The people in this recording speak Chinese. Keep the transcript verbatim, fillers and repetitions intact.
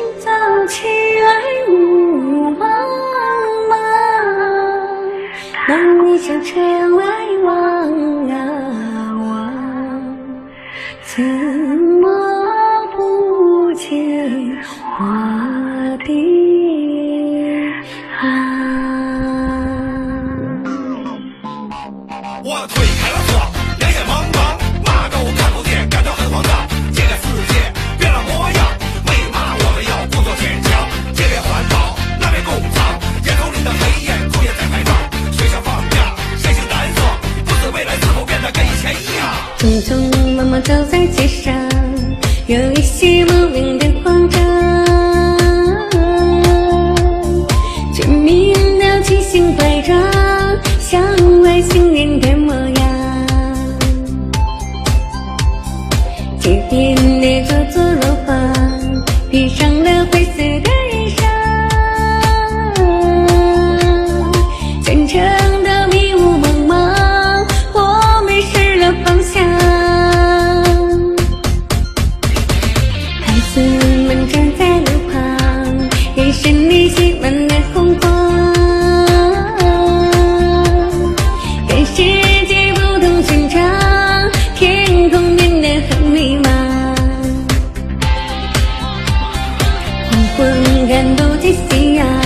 早起来雾茫茫，当你向城外望啊望，怎么不见花的浪？ 我推开了窗，两眼茫茫，嘛都看不见，感到很慌张。这个世界变了模样，为嘛我们要故作坚强？这边环保，那边工厂，烟囱里的黑烟，抽烟在排放。学校放假，谁性淡爽？不知未来是否变得跟以前一样？ 匆匆忙忙走在街上，有一些莫名的慌张，却迷了奇形怪状，像外星人的模样。街边的座座楼房，披上了灰色的衣裳，全城都迷雾蒙蒙，我迷失了方向。孩子们站在路旁，眼神里写满了红光，跟世界不同寻常，天空变得很迷茫。黄昏看不见夕阳，